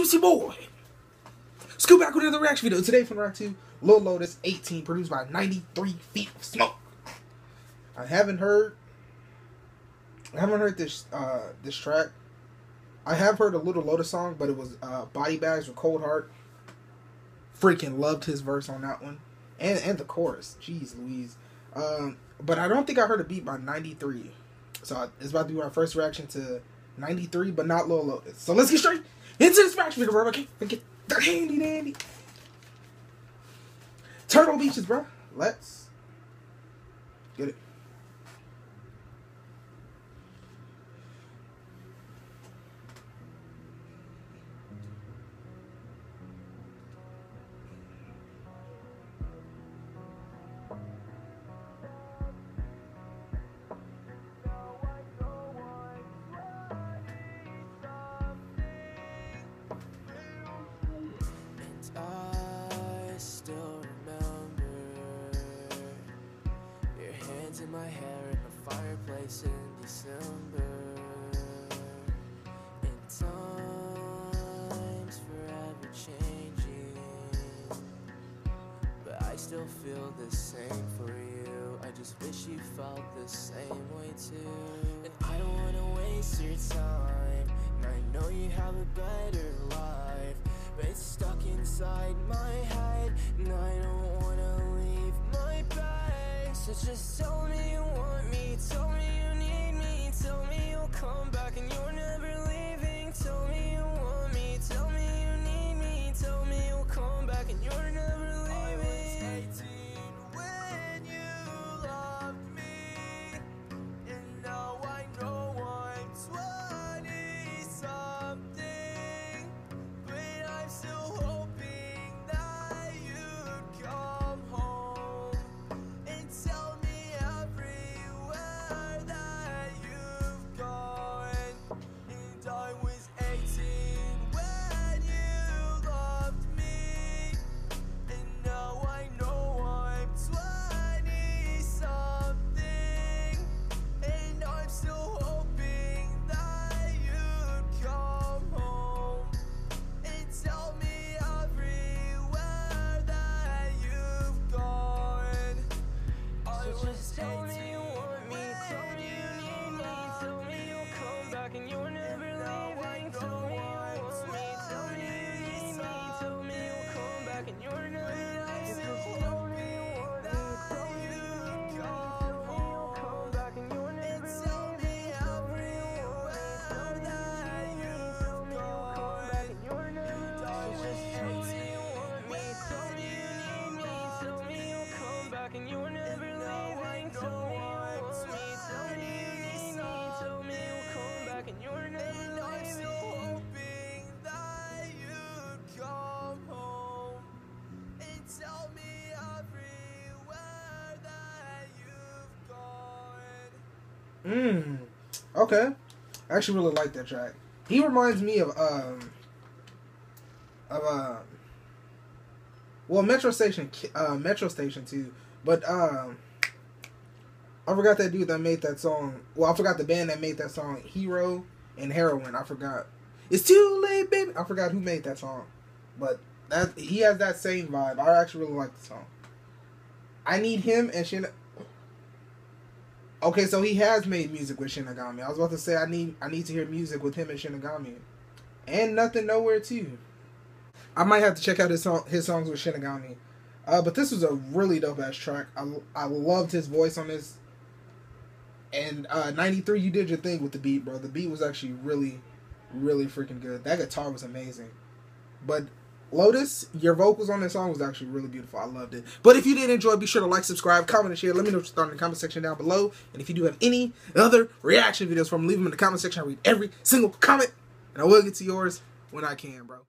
Juicy Boy. Scoop back with another reaction video. Today from Rock 2, Lil Lotus 18, produced by 93 Feet of Smoke. I haven't heard this track. I have heard a Little Lotus song, but it was Body Bags with Cold Heart. Freaking loved his verse on that one. And the chorus. Jeez Louise. But I don't think I heard a beat by 93. So it's about to be my first reaction to 93, but not Lil Lotus. So let's get straight into this reaction video, bro. Okay? Get the handy dandy Turtle Beaches, bro. Let's get it. I still remember your hands in my hair in the fireplace in December. And time's forever changing, but I still feel the same for you. I just wish you felt the same way too. And I don't wanna waste your time, and I know you have a better life, but it's stuck inside my head, and I don't wanna leave my bed. So just tell me you want me, tell me you need me, tell me you'll come back and you're never leaving. Tell me you want me, tell me you need me, tell me you'll come back and you're never leaving. I was 18 when you loved me, and now I know I'm 20 something, but I'm still hoping that you'd come home and tell me everywhere that you've gone. And I was 18 when you loved me, and now I know I'm 20 something, and I'm still hoping that you'd come home and tell me everywhere that you've gone. I was 18 you want me, tell me you need me, tell me you'll come back and you're never leaving. Tell me you want me, tell me you need me, tell me you'll come back and you're never leaving. Tell me you want me, tell me you need me, tell me you'll come back and you're never leaving. Tell me everywhere that you've gone. And you're never leaving. Tell me you want me, tell me you need me, tell me you'll come back and you're never leaving. Tell me you want me, tell me you need me, tell me you'll come back and you're never leaving. I'm still hoping that you'd come home and tell me everywhere that you've gone. Okay. I actually really like that track. He reminds me of well, Metro Station too. But I forgot that dude that made that song. Well, I forgot the band that made that song, Hero and Heroin. I forgot. It's too late, baby. I forgot who made that song. But that he has that same vibe. I actually really like the song. I need him and Shin. Okay, so he has made music with Shinigami. I was about to say I need to hear music with him and Shinigami. And Nothing Nowhere too. I might have to check out his songs with Shinigami. But this was a really dope ass track. I loved his voice on this. And 93, you did your thing with the beat, bro. The beat was actually really, really freaking good. That guitar was amazing. But Lotus, your vocals on this song was actually really beautiful. I loved it. But if you did enjoy, be sure to like, subscribe, comment, and share. Let me know what you thought in the comment section down below. And if you do have any other reaction videos from, leave them in the comment section. I read every single comment. And I will get to yours when I can, bro.